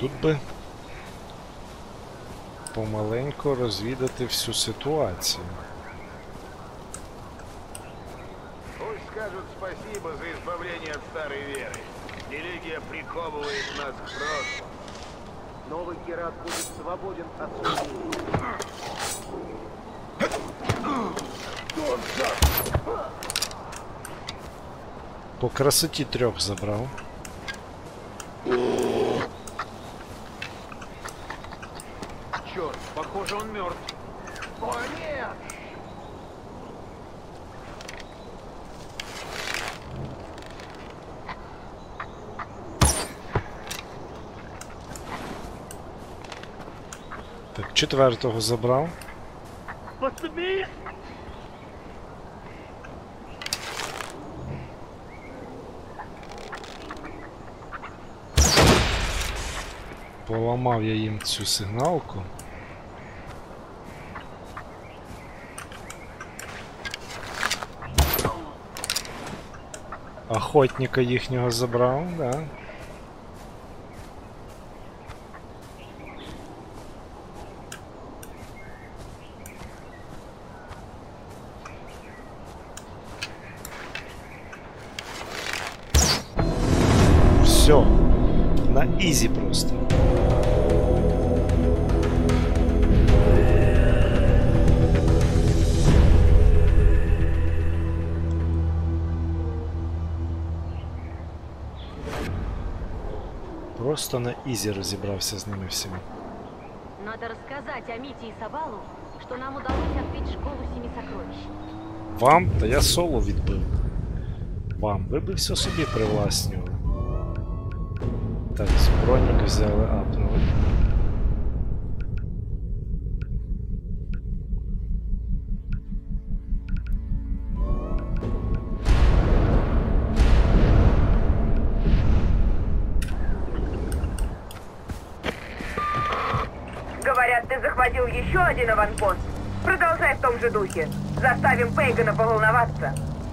тут би помаленько розвідати всю ситуацію. Пусть скажут спасибо за избавление от старой веры. Религия приковывает нас к прошлому. Новый Герат будет свободен от суждений. По красоті 3 забрав. Черт, похоже, он мертв. О, нет! Так, 4-го забрав. Подсуби! Поламав я їм цю сигналку. Охотника їхнього забрав, да. Все. На ізі просто. Просто на ізі розібрався з ними всіма. Надо рассказать о Мите и Савалу, что нам удалось отбить школу Семи Сокровищ. Вам? Та я соло відбив. Вам. Ви би все собі привласнювали. Так, збройник взяли, апнули. Говорят, ты захватил еще один аванпост. Продолжай в том же духе. Заставим Пейгана поволноваться.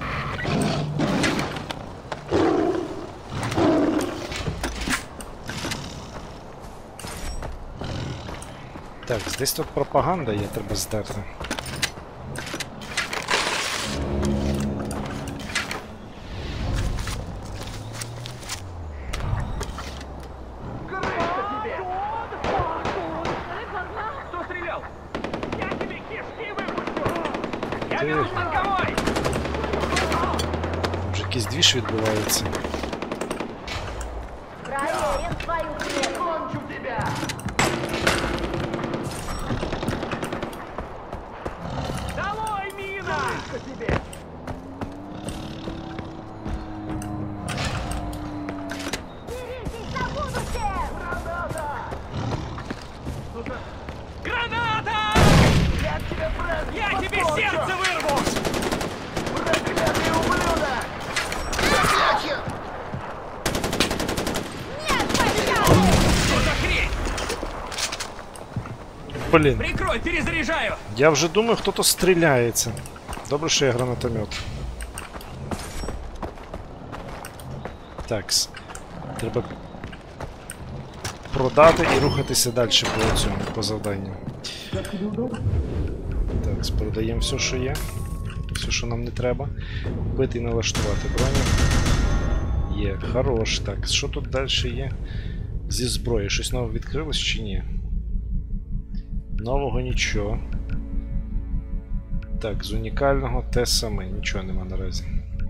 Так, десь тут пропаганда є, треба здерти. Кто стрелял? Я тебе кишки выпущу! Я Ти... берусь танковой! Вже якийсь двіж відбувається. Проверим твою хрень. Кончу тебя! Долой, мина! Тебе! Беритесь за будущее! Граната! Я тебе, Брэд, Я тебе сердце вырву! Проклятый ублюдок! Проклятие! Нет, Что за хрень? Блін, Прикрой, перезаряжаю! я вже думаю, хто-то стріляється. Добре, що є гранатомет. Такс. Треба продати і рухатися далі по цьому, по завданню. Так, продаємо все, що є. Все, що нам не треба. Купити і налаштувати броню. Є, хорош. Так, що тут далі є? Зі зброї. Щось нове відкрилось чи ні? Нового нічого. Так, з унікального те саме. Нічого нема наразі.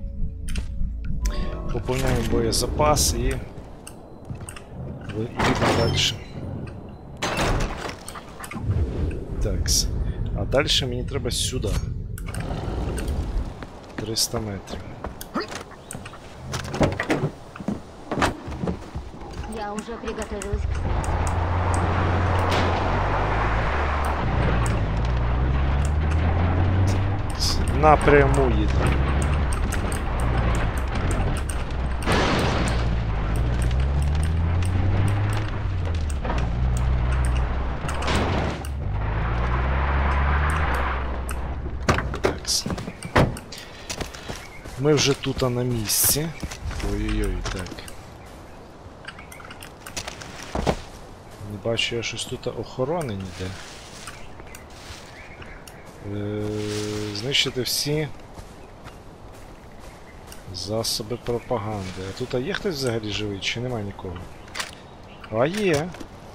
Поповняємо боєзапас і їдемо далі. Такс. А далі мені треба сюди. 300 метрів. я уже приготовилась к смерти. Напряму їдемо. Ми вже тут на місці. Ой-ой-ой, так. бачу я щось тут охорони ніде. Знищити всі засоби пропаганди. А тут є хтось взагалі живий, чи немає нікого? А є!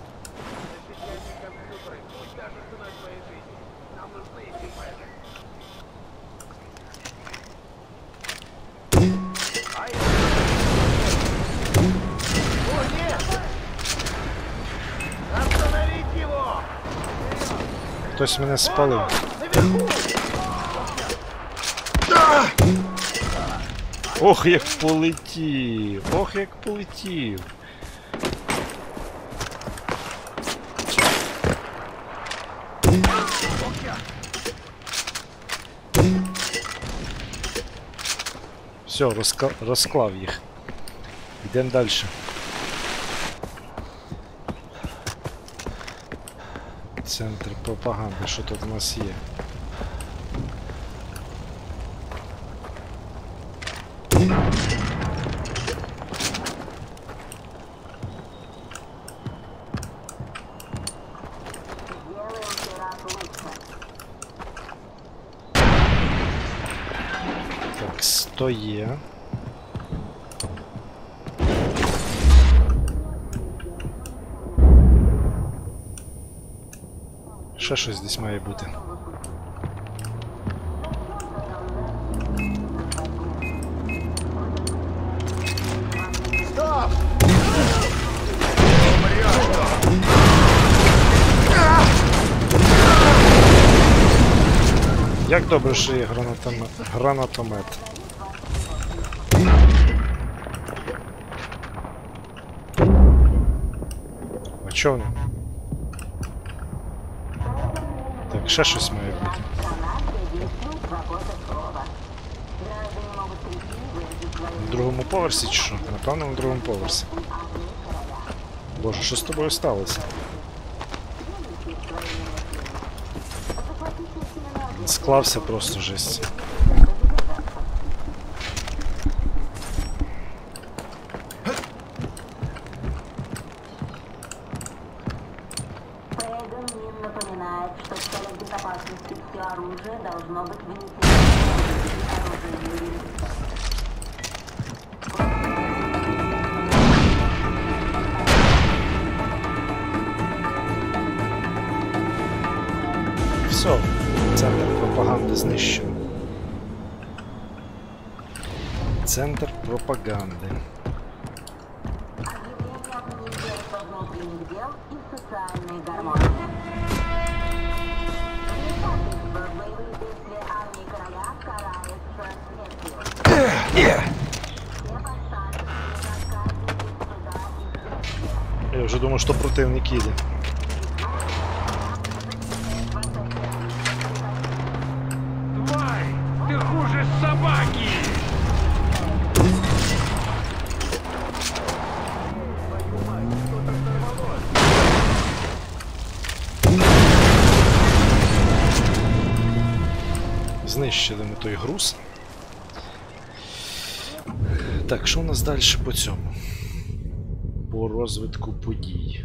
Хтось мене спалив. Ох, як полетів! Ох, як полетів! Все, розклав їх. Йдемо далі. Центр пропаганди, що тут у нас є? Так, 100 є. Ще щось десь має бути. Стоп! Як добре, що є гранатомет. А чо вони? Так, ще щось має бути. На другому поверсі чи що? Напевно, на другому поверсі. Боже, що з тобою сталося? Склався просто жесть. Напоминает, что в целях безопасности все оружие должно быть вынесено оружием. Все, центр пропаганди знищено. Центр пропаганди. Внутренних дел и социальной гармонии. Боевые действия армии короля караются смертью. Я вже думав, що противник їде. Тварь! Ты хуже собаки! Знищили ми той груз. Так, що у нас далі по цьому? По розвитку подій.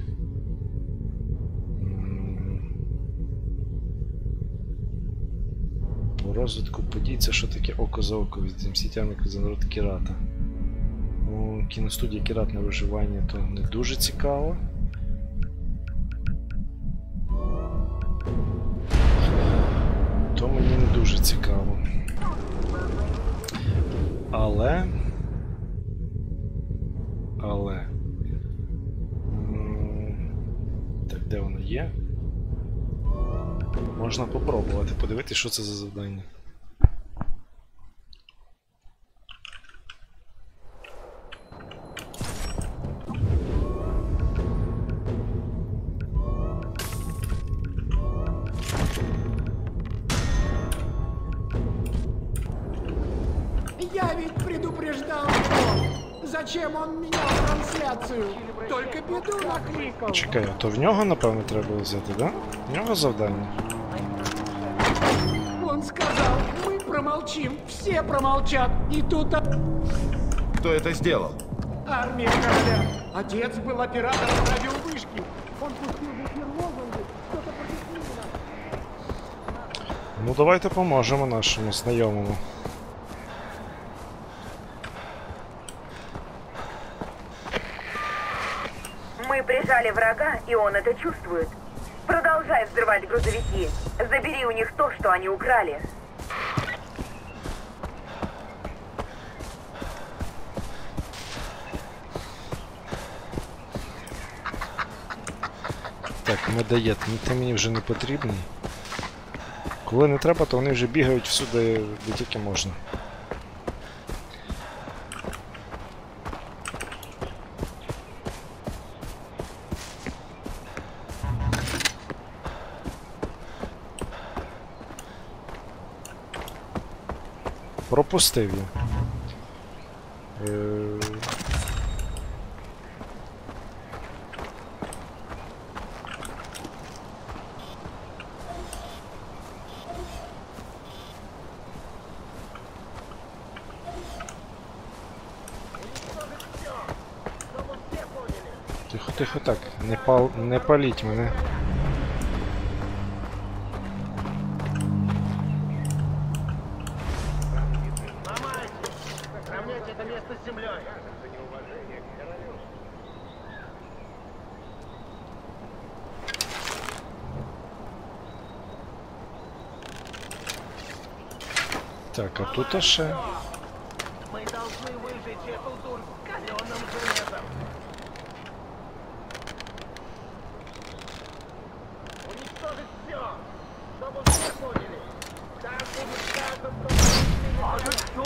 По розвитку подій це що таке око за око від земсітяника за народ Кірата. У кіностудії Кірат на виживання то не дуже цікаво. То мені не дуже цікаво. Але... Так, де воно є? Можна попробувати, подивитися, що це за завдання. Я ведь предупреждал его. Зачем он менял трансляцию? Только беду накликал. Чекай, а то в нього, напевно, треба взяти, да? В нього завдання. Он сказал, мы промолчим, все промолчат. И тут Кто это сделал? армия короля. Отец был оператором радиовышки. Он Ну давайте поможемо нашому знайомому. Мы прижали врага, и он это чувствует. Продолжай взрывать грузовики. Забери у них то, что они украли. Так, медоєд, ну ти мені вже не потрібний. Коли не треба, то вони вже бігають всюди, де тільки можна. Пропустив я. Тихо, тихо, так, не паліть мене. Сравнять это место с землей. Так, а тут ще. Мы должны выжечь эту дурь каленым железом. Уничтожить все, чтобы все поняли. Так будет сказано, что...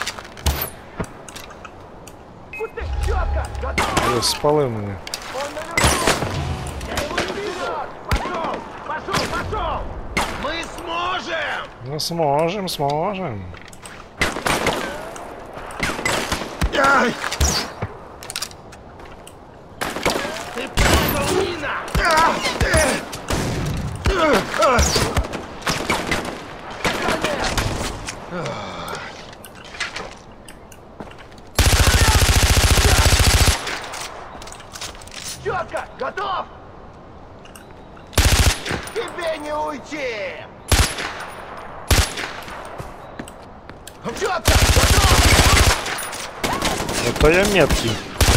Вот ты, четко, готов! Спалив мене. Он наверху! Я его не вижу! Пошел! Пошел! Пошел! Мы сможем! Ну зможем, зможем. Ай! Ты пробовал, Нина! Четко! Готов! Тебе не уйти! Четко! Готов! Ото я меткий.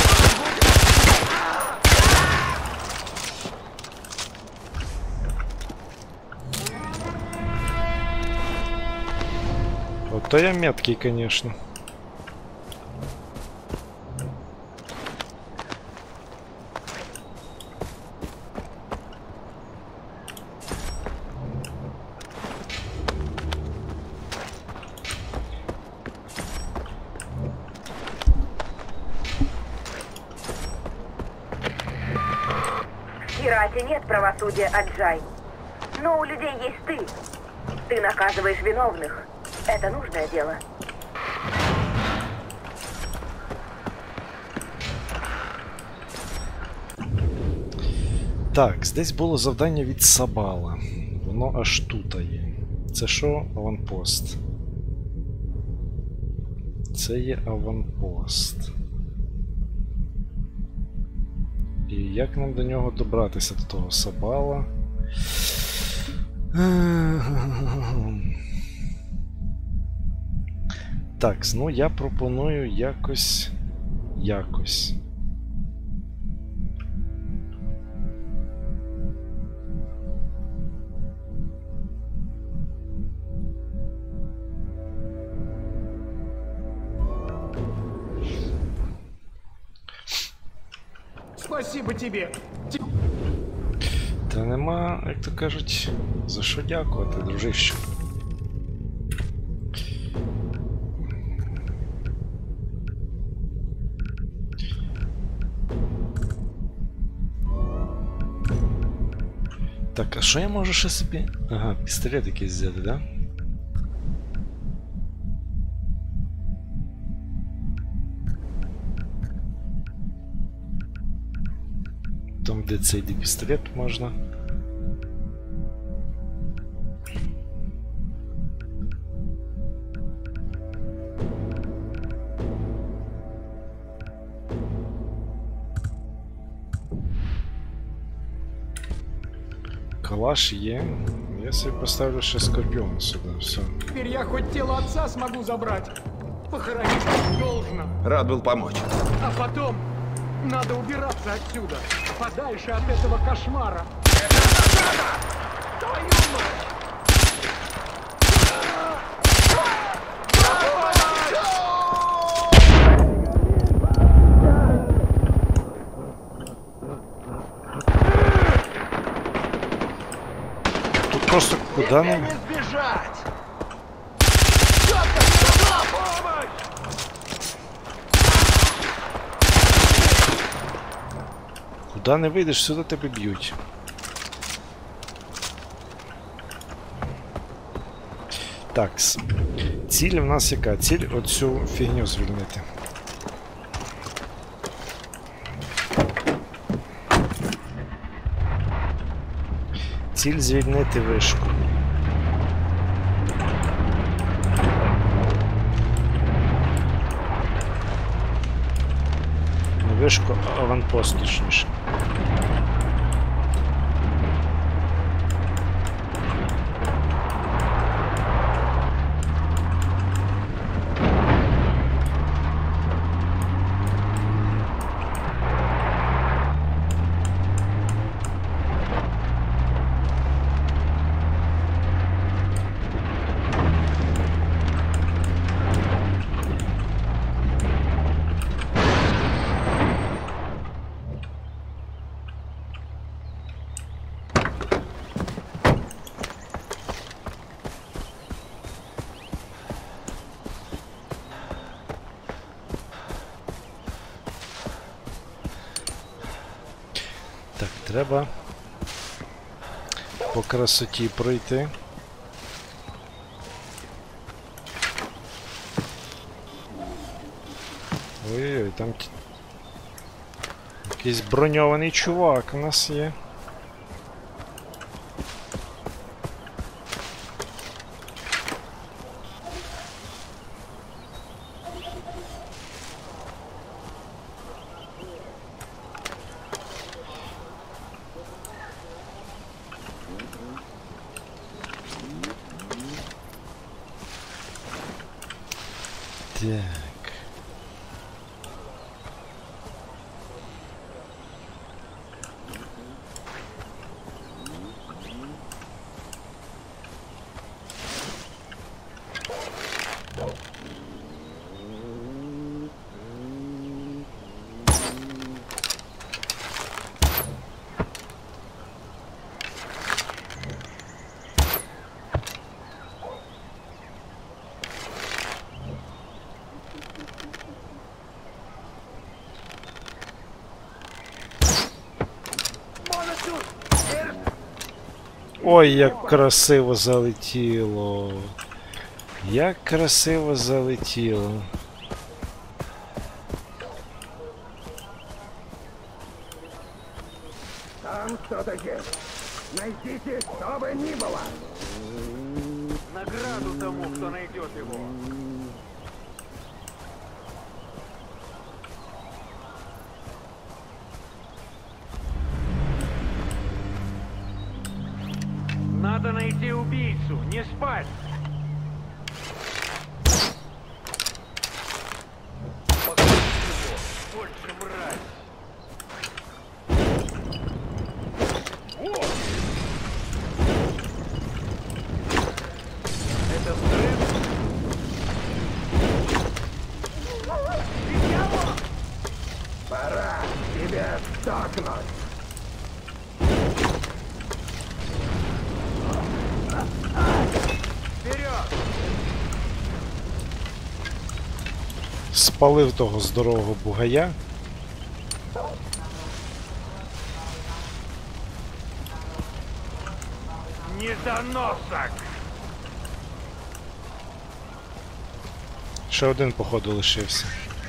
Ото я меткий, конечно. В Хирате нет правосудия, Аджай. Но у людей есть ты. Ты наказываешь виновных. Это нужное дело. Так, десь було завдання від Сабала. Воно аж тут є. Це що? Аванпост. Це є аванпост. І як нам до нього добратися, до того Сабала? Так, ну я пропоную якось. Спасибо тебе. Та нема, як то кажуть, за що дякувати, дружище. Так, а що я можу ще собі? Ага, пістолет якийсь взяти, да? Там, де цей пістолет можна. Калаш є. Я собі поставлю ще скорпіон сюди. Все. Теперь я хоть тело отца смогу забрать. Похоронить как должно. Рад был помочь. А потом надо убираться отсюда. Подальше от этого кошмара. Твою мать! Тут просто куди не... сбежать! Куди не вийдеш, сюди тебе б'ють. Так, ціль в нас яка? Ціль оцю фігню звільнити. Ціль звільнити вишку. Не вишку, а аванпост точніше. Так, треба по красоті пройти. Ой-ой-ой, там якийсь броньований чувак у нас є. Так. Ой, як красиво залетіло. Як красиво залетіло. Там кто-то есть. Найдите, что бы ни было. Награду тому, кто найдет его. Надо найти убийцу, не спать. Покажите его, больше мразь. Это взрыв? Пора тебя стукнуть. Спалив того здорового бугая. Недоносок! Ще один, походу, лишився.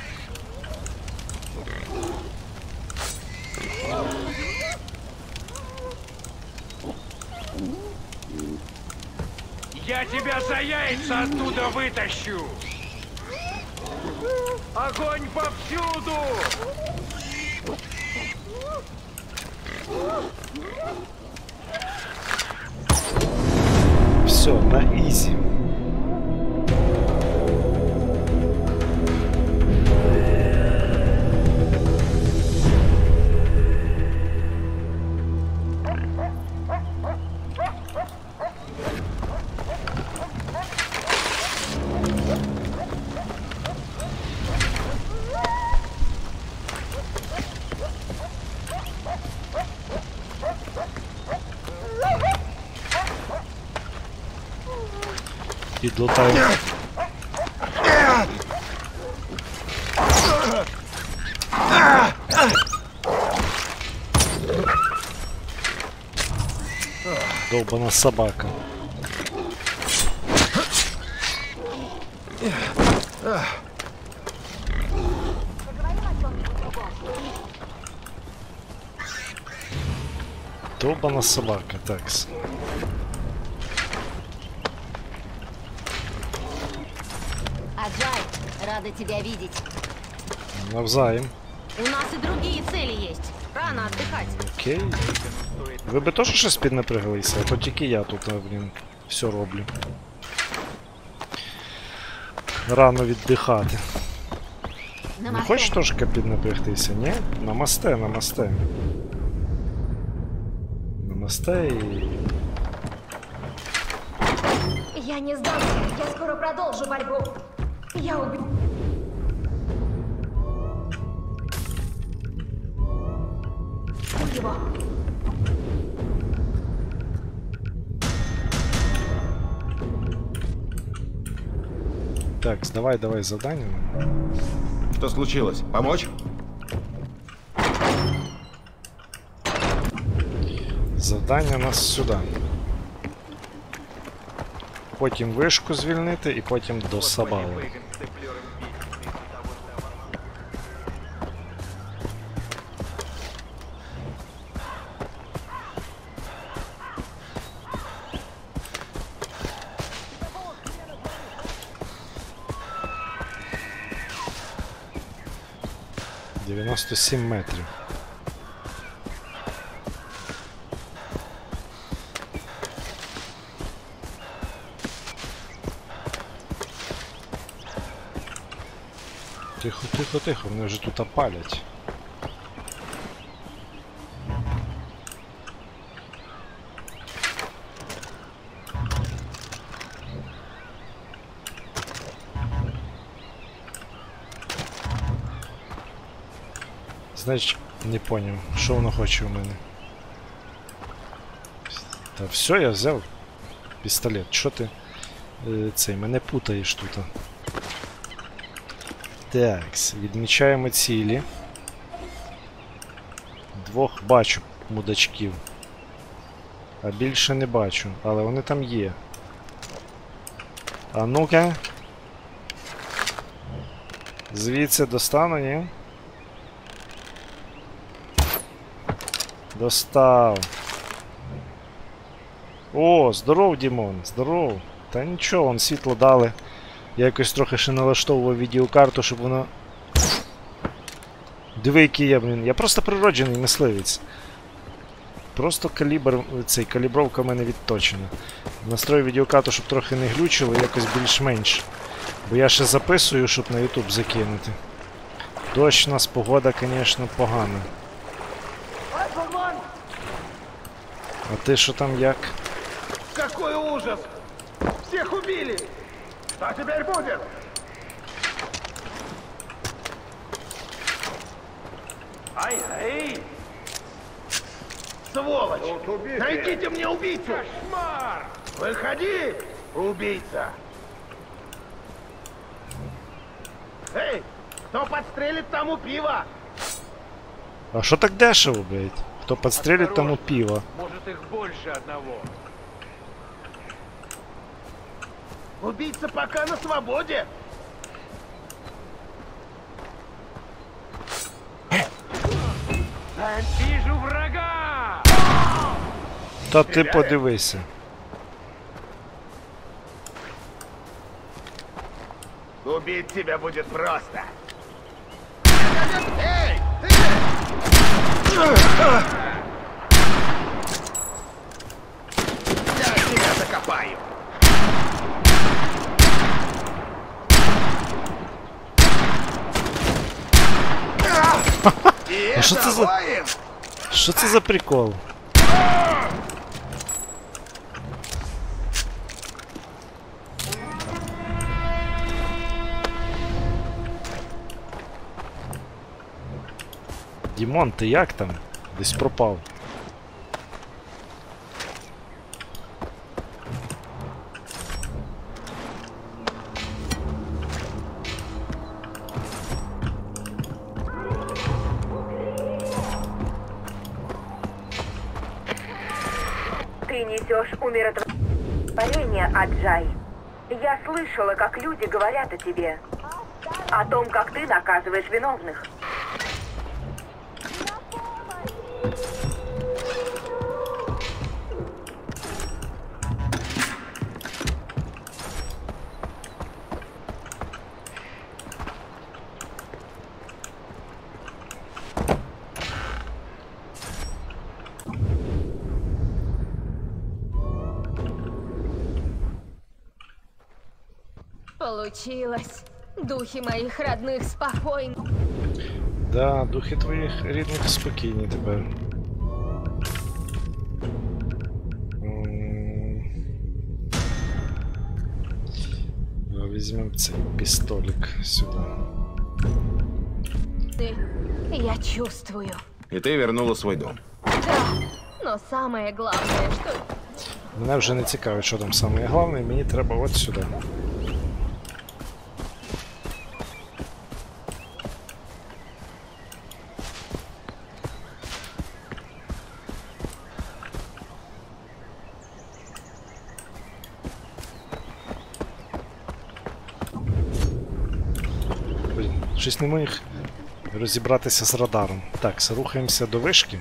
Я тебя за яйца оттуда вытащу! Огонь повсюду! Все, на ізі. Підлутаю. Довбана собака. Довбана собака, такс. Аджай, рада тебя видеть. Навзаєм. У нас и другие цели есть. Рано отдыхать. Окей. Ви би теж щось піднапряглися, а то тільки я тут, блін, все роблю. Рано віддихати. Не хочеш трошки піднапрягтися, ні? Намасте, намасте. Намасте і... Я не сдамся. Я скоро продолжу борьбу. Я убью. Его. Так, давай задание. Что случилось? Помочь? Завдання нас сюди. Потім вишку звільнити і потім до Сабали. — 97 метрів. Тихо, тихо, тихо, вони вже тут опалять. Значить, не поняв, що воно хоче у мене. Та все, я взяв пістолет. Що ти цей, мене путаєш тут? Такс, відмічаємо цілі. Двох бачу мудачків. А більше не бачу, але вони там є. А ну-ка. Звідси достану, ні? Достав. О, здоров, Дімон, здоров. Та нічого, вон світло дали. Я якось трохи ще налаштовував відеокарту, щоб воно... Диви, який я, блін. Я просто природжений мисливець. Просто цей калібровка в мене відточена. Настрою відеокарту, щоб трохи не глючило, якось більш-менш. Бо я ще записую, щоб на YouTube закинути. Дощ у нас, погода, звісно, погана. А ти що там як? Какой ужас! Всех убили! Что теперь будет? Ай-ай! Сволочь! Найдите мне убийцу! Кошмар! Выходи, убийца! Эй, кто подстрелит, тому пиво! А що так дешево, блядь? Хто підстрелить, тому пиво. Может, их больше одного. Убийца пока на свободе. Вижу врага! Та ти подивися. Убить тебя будет просто. Эй, ты! закопаю. И А что это за... воин? Що це за прикол? Дімон, ти як там? Десь пропав. Ты несешь умиротворение, Аджай. Я слышала, как люди говорят о тебе. О том, как ты наказываешь виновных. Получилось. Духи моих родных спокойны. Да, духи твоїх рідних спокійні тепер. Візьмемо цей пістолік сюди. Я чувствую. И ты вернула свой дом. Да. Но самое главное, что... Мене вже не цікавить, що там саме головне, мені треба от сюди. Блін, щось не міг розібратися з радаром. Так, рухаємося до вишки.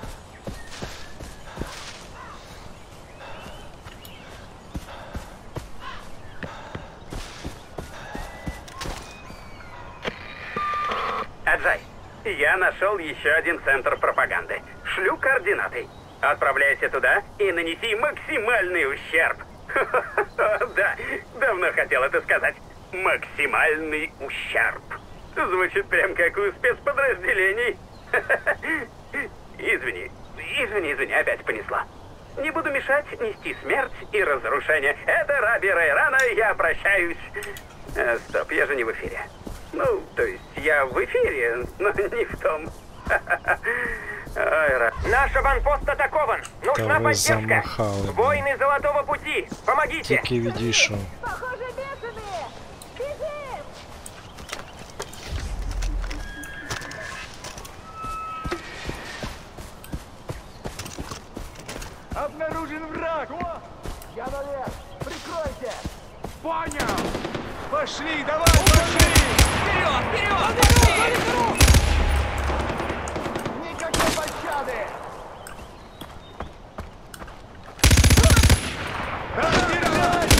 Аджай, я нашел еще один центр пропаганды. Шлю координаты. Отправляйся туда и нанеси максимальный ущерб. Да, давно хотел это сказать. Максимальный ущерб. Звучит прям как у спецподразделений. Извини, опять понесла. Не буду мешать нести смерть и разрушение. Это Раби Рейрана, я прощаюсь. Стоп, я же не в эфире. Ну, то есть я в эфире, но не в том. Наш аванпост атакован. Нужна Та ви поддержка. замахали. Воины Золотого Пути, помогите. Тільки відійшов. Похоже, бешеные! Бежим! Обнаружен враг! Я наверх! Прикройте! Понял! Пошли, давай, пошли! Вперед, вперед! Никакой пощады! Разбирай!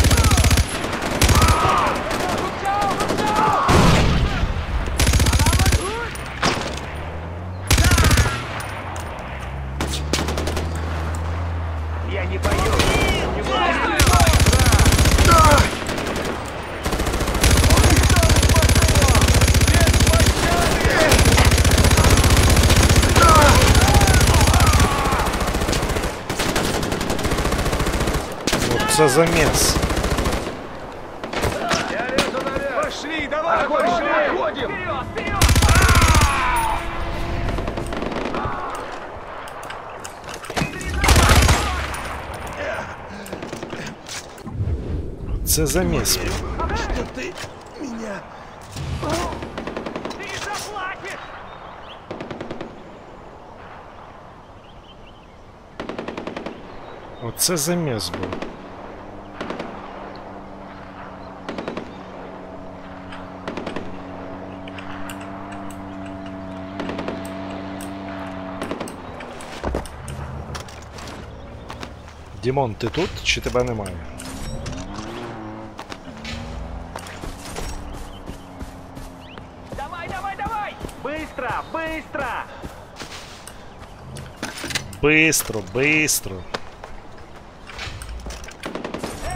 Я не боюсь. Не боюсь. Це заміс. Я лезу наверх. Пошли, давай, Огонь, пошли! уходим. Це заміс. Что ты меня... Ты заплатишь! Оце заміс був. Дімон, ти тут чи тебе немає? Давай, давай, давай! Быстро, быстро! Бистро, бистро.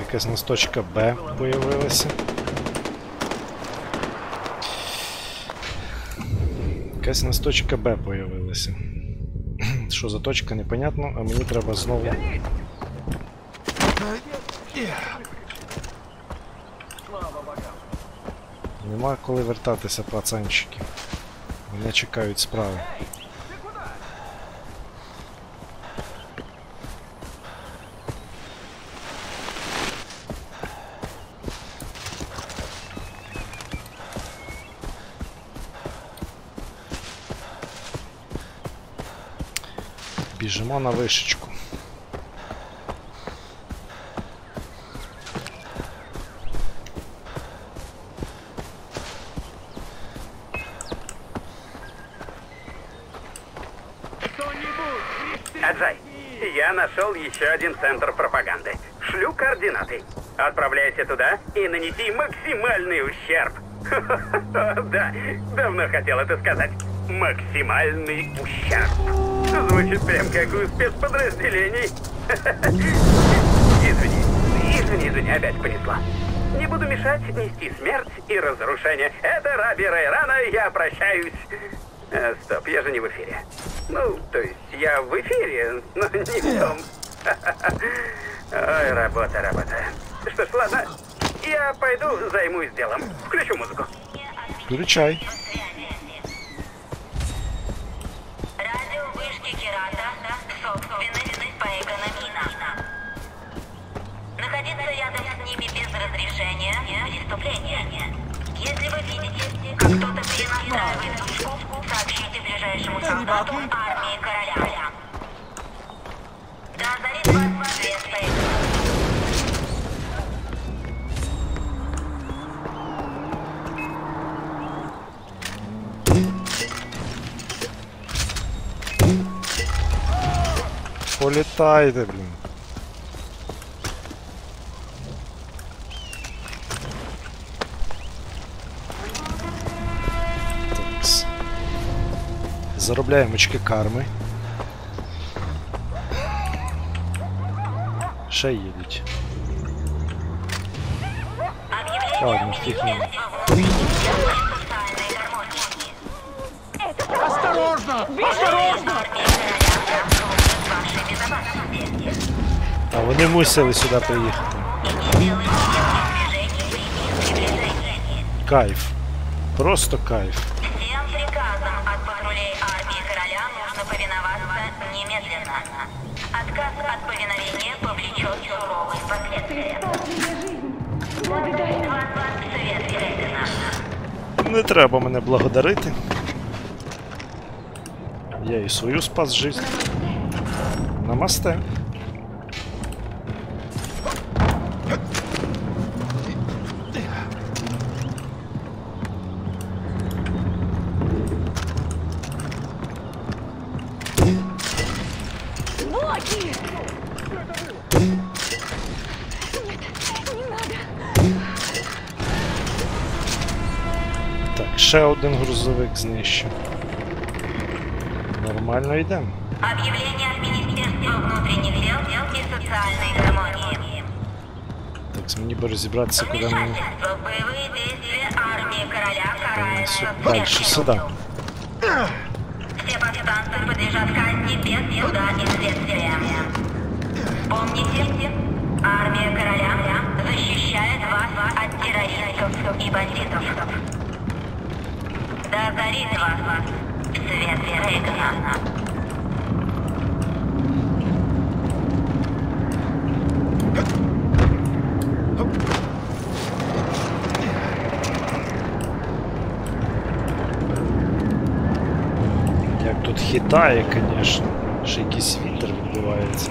якась у нас точка Б появилася. Якась у нас точка Б появилася. Що за точка, непонятно, а мені треба знову. Нема коли вертатися, пацанчики. Мене чекають справи. Біжимо на вишечку. Аджай, я нашел еще один центр пропаганды. Шлю координаты. Отправляйся туда и нанеси максимальный ущерб. Да, давно хотел это сказать. Максимальный ущерб. Звучит прям как у спецподразделений. Извини, опять понесла. Не буду мешать нести смерть и разрушение. Это Раби Райрана, я прощаюсь. Стоп, я же не в эфире. Ну, то есть я в эфире, но не в том. Ой, работа. Что ж, ладно, я пойду займусь делом. Включу музыку. Включай. Радио вышки Кирата собственность Пайганамина. Находиться рядом с ними без разрешения – преступление. Если вы видите, как кто-то перенастраивает вышку, сообщите ближайшему солдату армии короля. Да озарит вас свет Пайганамина. Політайте, блін. Такс. Заробляємо очки карми. Ще їдуть. Ладно, фігня. Осторожно! Осторожно! А вони мусили сюди приїхати. Кайф. Просто кайф. Всем приказам от патрулей армии короля нужно повиноваться немедленно. Отказ от повиновения повлечет суровые последствия. Советский лейтенант. Не треба мене благодарити. Я і свою спас жизнь. Намасте. Так, ще один грузовик знищив. Нормально йдемо. Объявление от Министерства внутренних дел и социальной гармонии. Так, мені би розібратися, куди мені... Вмешательство в боевые действия армии короля карается Дальше, сюди. Все повстанцы подлежат казни без суда и следствия. Помните, армия короля защищает вас от террористов и бандитов. Да горит вас свет Рейгана. Як тут хитає, звісно. Ще якийсь вітер відбувається.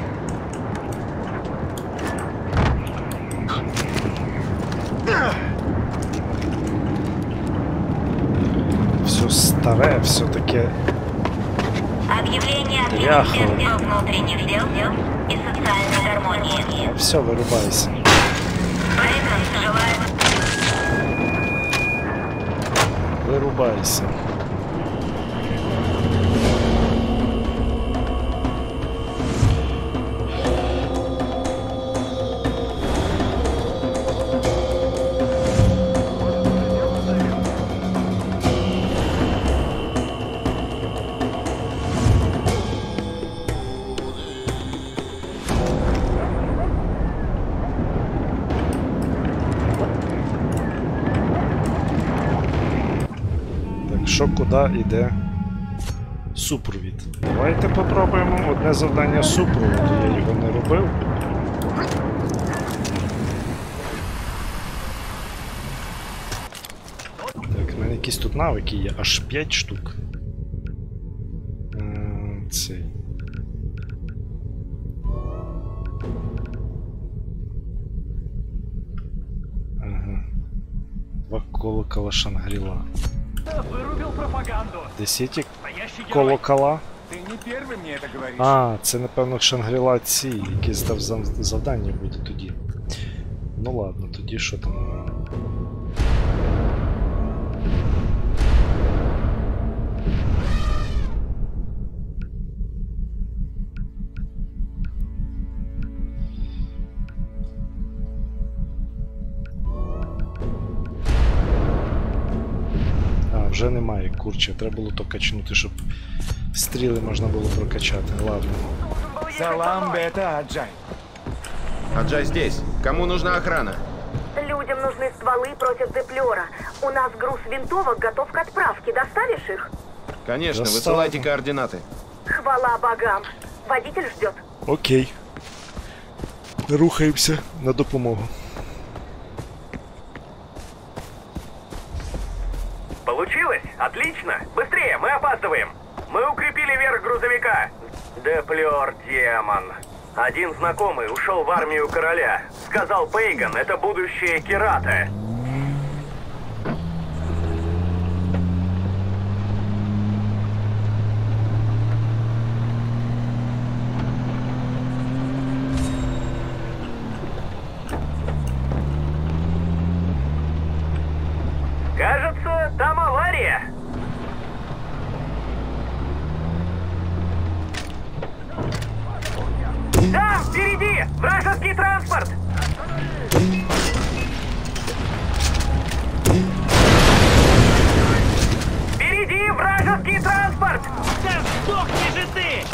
Все старе, все таке. Объявление от Министерства внутренних дел и социальной гармонии. Все, вирубайся. Рейган желает... Вирубайся. що куди йде супровід. Давайте попробуємо одне завдання супроводу. Я його не робив. Так, в мене якісь тут навики є, аж 5 штук. Цей. Ага. 2 колокола Шангріла. Вырубил пропаганду. 10 Настоящий герой. колокола. Ты не первый мне это говоришь. А, це напевно Шангріла ці, які здав завдання буде тоді. Ну ладно, тоді що там? Вже немає, курче, треба було то качнути, щоб стріли можна було прокачати. Ладно. Салам, бета, Аджай. Аджай здесь. Кому нужна охрана? Людям нужны стволы против Деплера. У нас груз винтовок готов к отправке. Доставишь их? Конечно, Доставлю. высылайте координаты. Хвала богам. Водитель ждет. Окей. Рухаємося на допомогу. Получилось? Отлично! Быстрее, мы опаздываем! Мы укрепили верх грузовика. Деплер, демон. Один знакомый ушел в армию короля. Сказал Пейган, это будущее Кирата. Кажется, там авария. Там, впереди! Вражеский транспорт! Впереди вражеский транспорт! Да сдохни же ты!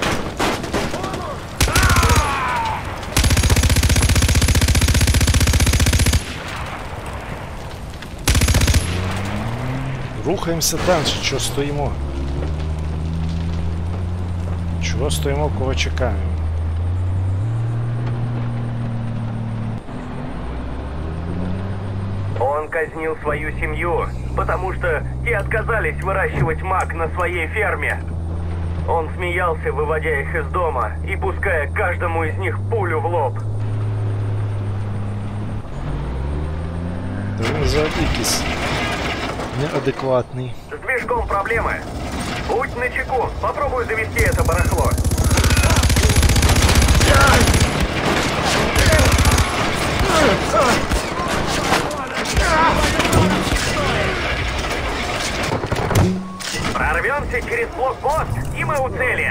Рухаємося далі, чого стоїмо? Чого стоїмо, кого чекаємо? Он казнил свою семью, потому что те отказались выращивать мак на своей ферме. Он смеялся, выводя их из дома и пуская каждому из них пулю в лоб. Та він взагалі якийсь неадекватний. С движком проблемы. Будь начеку, попробуй завести это барахло. Прорвемся через блокпост, и мы у цели.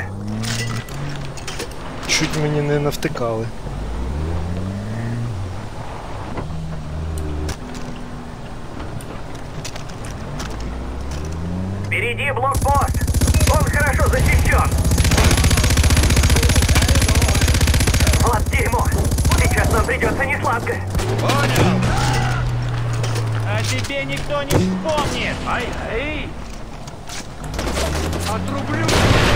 Чуть мені не навтикали. Впереди блокпост. Он хорошо защищен. Вот дерьмо. Сейчас нам придется несладко. Понял. А тебе никто не вспомнит. Ай-ай. Отрублю.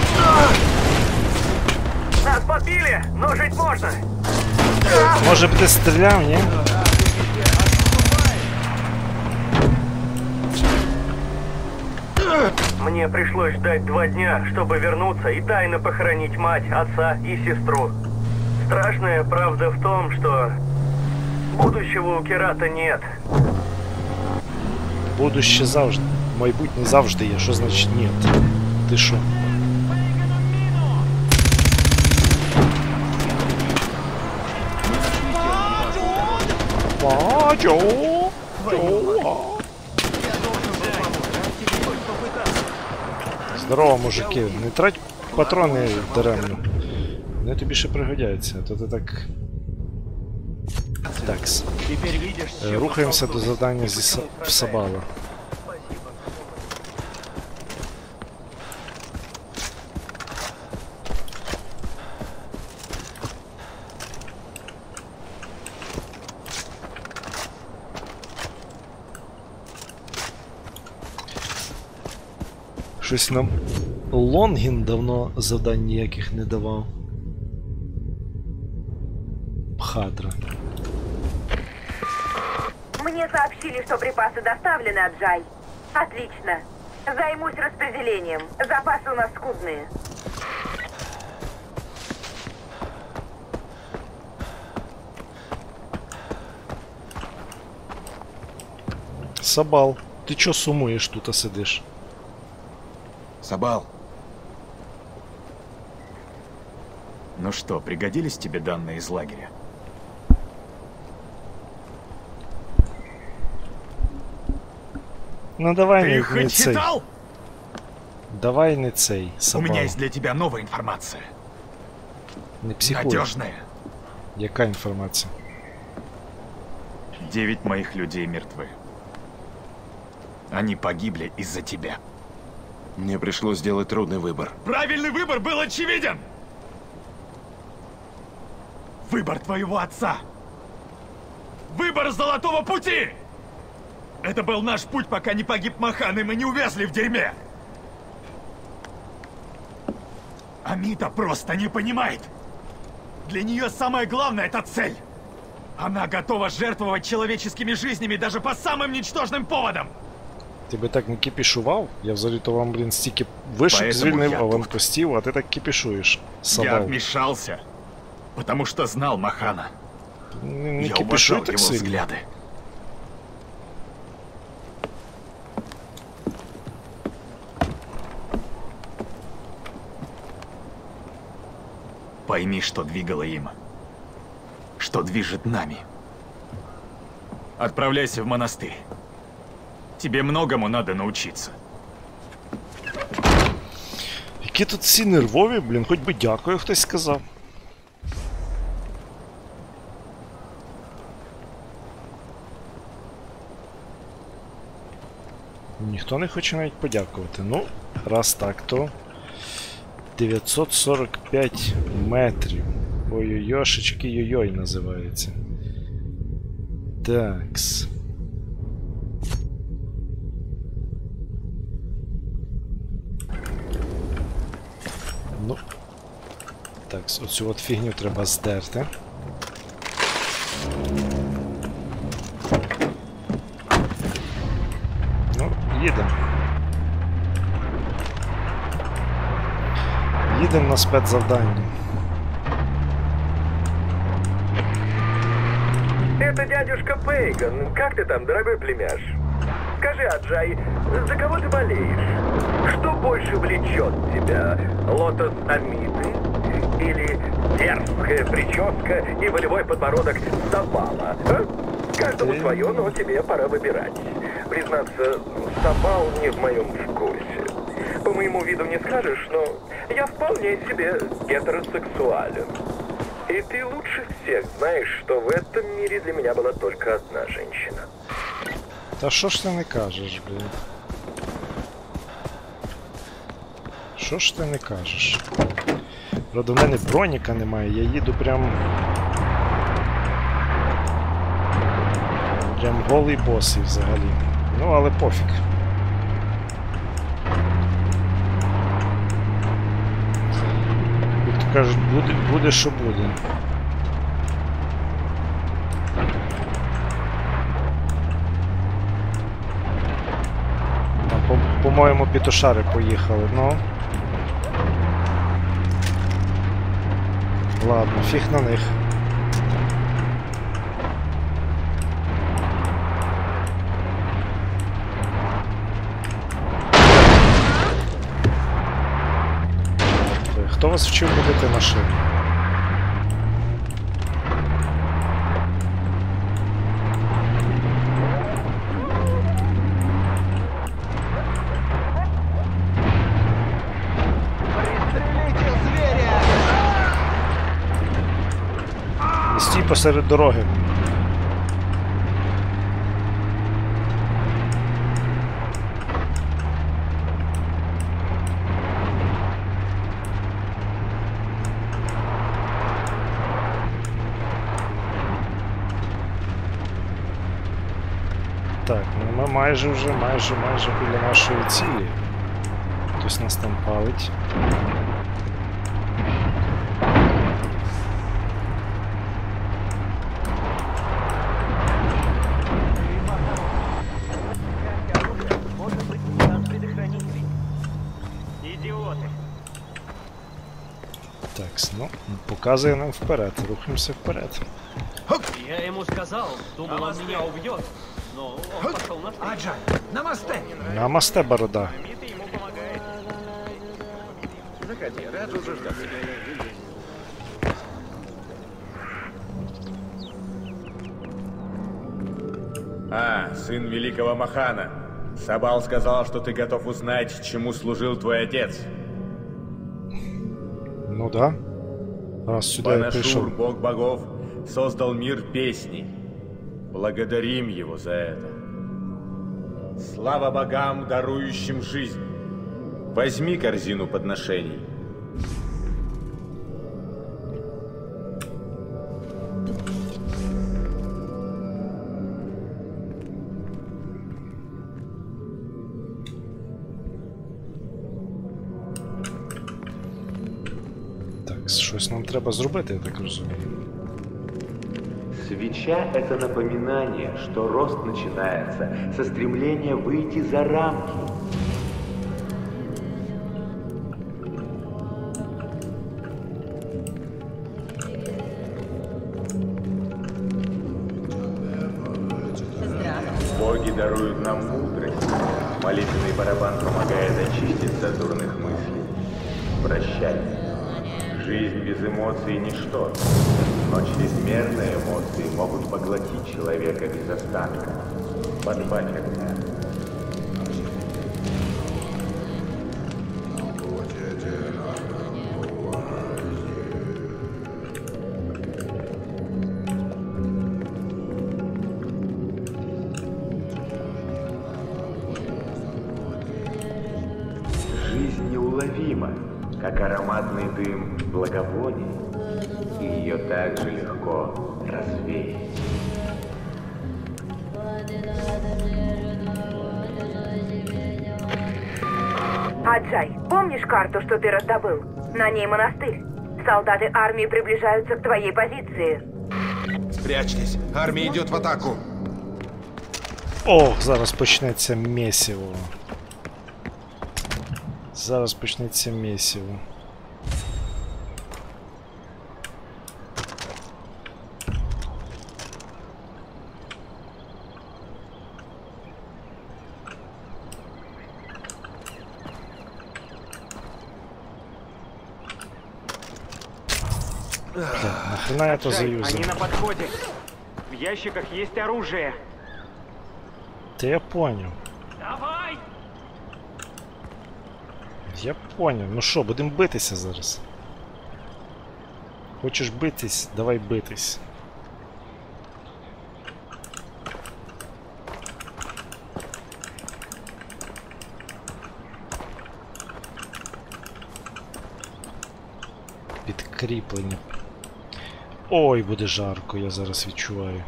Нас подбили, но жить можно. Може б ти стріляв, ні? Мне пришлось ждать 2 дня, чтобы вернуться и тайно похоронить мать, отца и сестру. Страшная правда в том, что будущего у Кирата нет. Будуще завжди. Майбутнє завжди є. Що значить ні? Ти що? Здорово, мужики. Не трать патрони даремно. Вони тобі ще пригодяться, а то ти так... Такс. Рухаємося до завдання в Сабала. Щось нам Лонгін давно завдань ніяких не давав. Пхадра. Мне сообщили, что припасы доставлены, Аджай. Отлично. Займусь распределением. Запасы у нас скудные. Сабал, ти чо сумуєш тут, а сидиш? Сабал. Ну что, пригодились тебе данные из лагеря? Ну давай Ты не, их не хоть цей. читал? Давай не цей, У Сабал. меня есть для тебя новая информация. Не психуй. Надежная. Яка інформація? 9 моих людей мертвы. Они погибли из-за тебя. Мне пришлось сделать трудный выбор. Правильный выбор был очевиден! Выбор твоего отца! Выбор Золотого Пути! Это был наш путь, пока не погиб Махан, и мы не увязли в дерьме! Амита просто не понимает! Для нее самое главное — это цель! Она готова жертвовать человеческими жизнями даже по самым ничтожным поводам! Ти би так не кипішував? Я взагалі-то вам, блін, стільки вишок Поэтому звільнив, я аванпостів, а ти так кипішуєш. Я Сабал. вмешался, потому что знал Махана. Не Я кипішуй уважал так его сильно. взгляды. Пойми, что двигало им. Что движет нами. Отправляйся в монастырь. Тебе многому надо научиться. Які тут всі нервові, блін, хоч би дякую, хтось сказав. Ніхто не хоче навіть подякувати. Ну, раз так, то 945 метрів. Ой-ой-йошечки, йой-йой називається. Такс. Ну. Так, оцю от фігню треба здерти. Ну, їдемо. Їдемо на спецзавдання. Это дядюшка Пейган. Как ты там, дорогой племяш? Скажи, Аджай, за кого ты болеешь? Что больше влечет тебя? Лотос Амиты? Или дерзкая прическа и волевой подбородок Сабала? А? Каждому свое, но тебе пора выбирать. Признаться, Сабал не в моем вкусе. По моему виду не скажешь, но я вполне себе гетеросексуален. И ты лучше всех знаешь, что в этом мире для меня была только одна женщина. Та що ж ти не кажеш, блін? Що ж ти не кажеш? Правда, в мене броніка немає, я їду прям голий босий взагалі. Ну, але пофіг. Як то кажуть, буде що буде. По-моєму, пітушари поїхали, ну. Ладно, фіг на них. Хто вас вчив водити машину? Не стій посеред дороги. Так, ну ми майже біля нашої цілі. Хтось нас там палить. Так, ну, показує нам вперед. Рухаємося вперед. Я ему сказал, думал, он меня убьет, но он пошел на встречу. Аджай, намасте! Намасте, борода. Заходи, рад уже ждать. Сын великого Махана. Сабал сказал, что ты готов узнать, чему служил твой отец. Ну да. Раз сюда я пришел. Банашур, бог богов, создал мир песни. Благодарим его за это. Слава богам, дарующим жизнь. Возьми корзину подношений. Так, щось нам треба зробити, я так розумію. Свеча – это напоминание, что рост начинается со стремления выйти за рамки. Боги даруют нам мудрость. Молитвенный барабан помогает очиститься от дурных мыслей. Прощай. Жизнь без эмоций – ничто, но чрезмерные эмоции могут поглотить человека без остатка. Подбавь огня. Жизнь неуловима, как ароматный дым благовоний, и ее так же легко развеять. Аджай, помнишь карту, что ты раздобыл? На ней монастырь. Солдаты армии приближаются к твоей позиции. Спрячьтесь, армия идет в атаку. О, зараз почнеться месиво. Зараз почнеться месиво. Нахрена я это заюзал? Они на подходе. В ящиках есть оружие. Да я понял. Давай! Я понял. Ну що, будемо битися зараз? Хочеш битись? Давай битись. Підкріплення. Ой, буде жарко, я зараз відчуваю.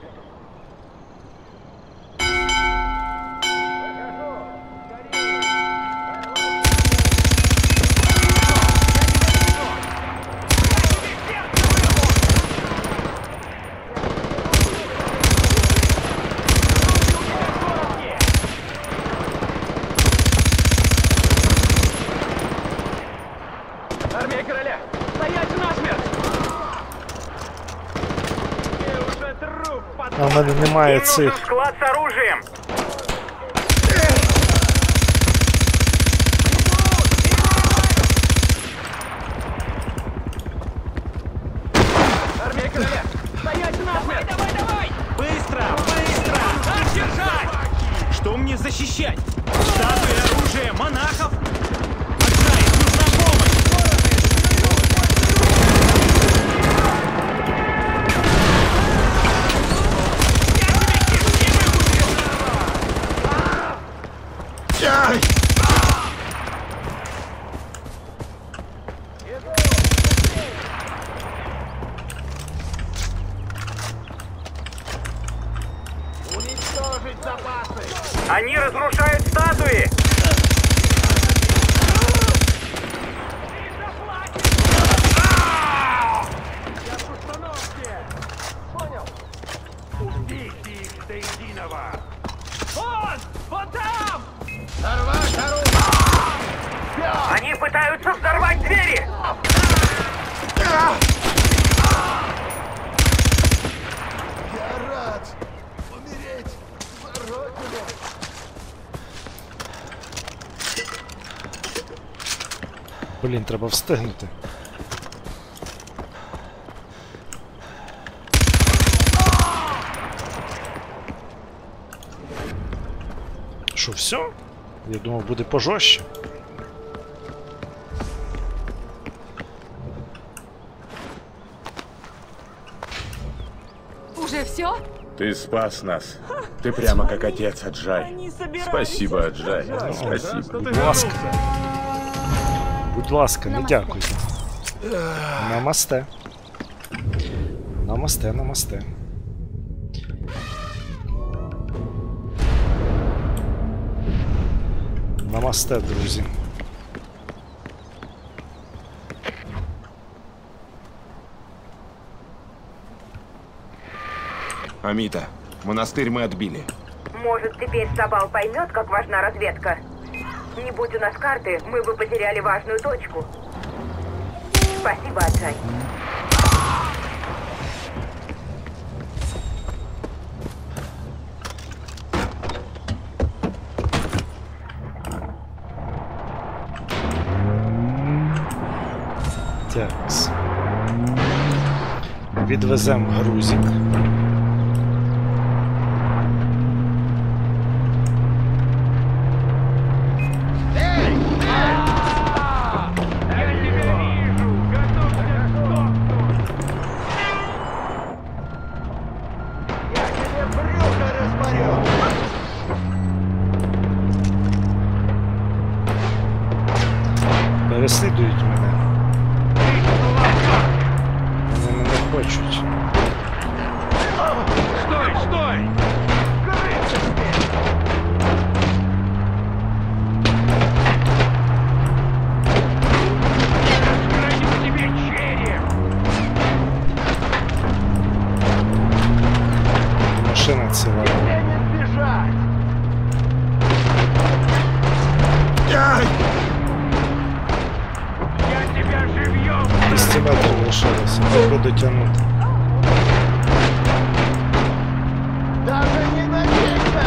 Армия короля! Стоять насмерть! Ты уже труп, А в мене немає цих. Склад с оружием! Армия короля! Стоять насмерть! Давай, давай! Быстро! Быстро! Так держать! Что мне защищать? Статуи, оружие, монахов? Аджай, нужна помощь! Ай! Уничтожить запасы! Они разрушают статуи! этого! Он! Вон там! Взорвать оружие! Они пытаются взорвать двери! Я рад умереть за родину. Блін, треба встигнути. Що, все? Я думав, буде пожорстче. Уже все? Ты спас нас. Ты прямо как отец, Аджай. Спасибо, Аджай. Спасибо. Будь ласка. Будь ласка, не дякуйте. Намасте. Намасте, намасте. Намасте, друзі. Амита, монастырь мы отбили. Может, теперь Сабал поймет, как важна разведка? Не будь у нас карты, мы бы потеряли важную точку. Спасибо, Аджай. Такс. Відвеземо грузик. Переслідують мене. Вони мене хочуть. Стой, стой! Раскрою тебе череп! Машина ціла. Не сбежать! Я тебя живьем! 200 метрів лишилося. Треба дотягнути. Даже не надейся!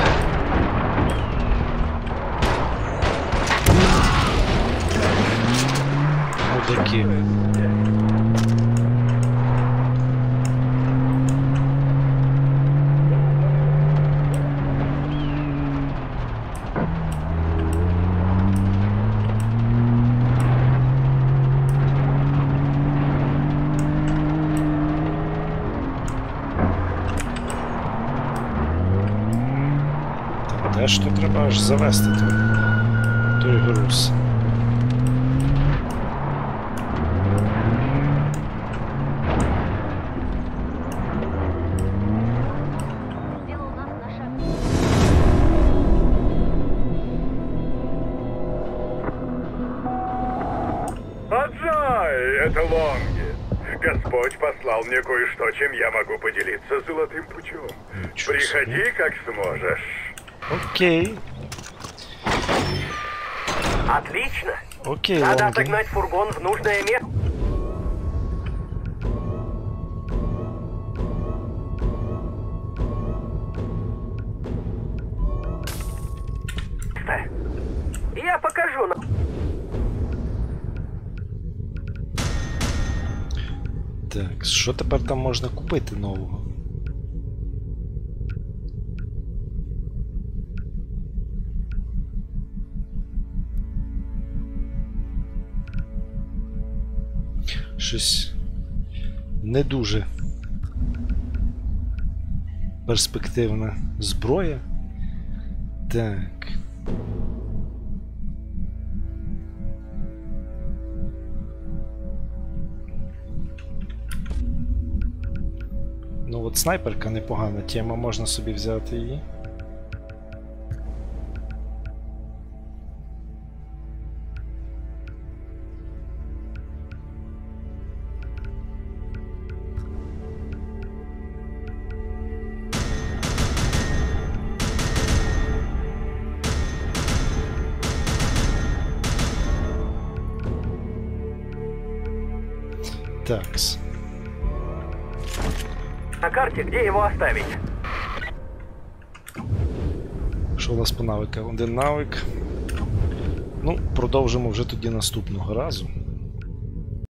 Отакі. Те, що треба аж завести той груз. Сделал нас на шаг. Аджай, это Лонги. Господь послал мне кое-что, чем я могу поделиться золотым путем. Приходи, как сможешь. Окей. Отлично. Окей, Надо Лонги. отогнать фургон в нужное место. Я покажу. Так, що тепер там можна купити нового? Щось не дуже перспективна зброя. Так. Ну от снайперка непогана тема, можна собі взяти її. Такс. На карте, где его оставить? Що у нас по навикам? Один навик. Ну, продовжимо вже тоді наступного разу.